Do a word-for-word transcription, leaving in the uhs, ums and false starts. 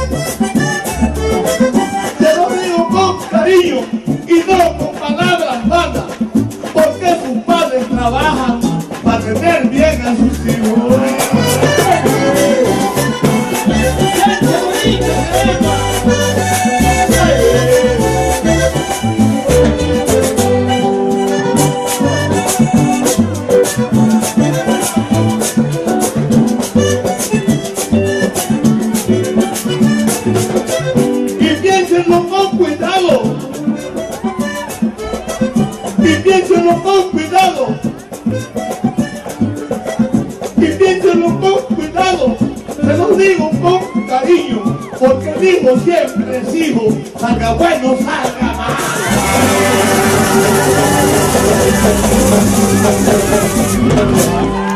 Te lo digo con cariño y no con palabras vanas, porque sus padres trabajan para tener bien a sus hijos. Y piénsenlo con cuidado, y piénsenlo con cuidado, y piénsenlo con cuidado, se los digo con cariño, porque el hijo siempre es hijo, salga bueno, salga mal.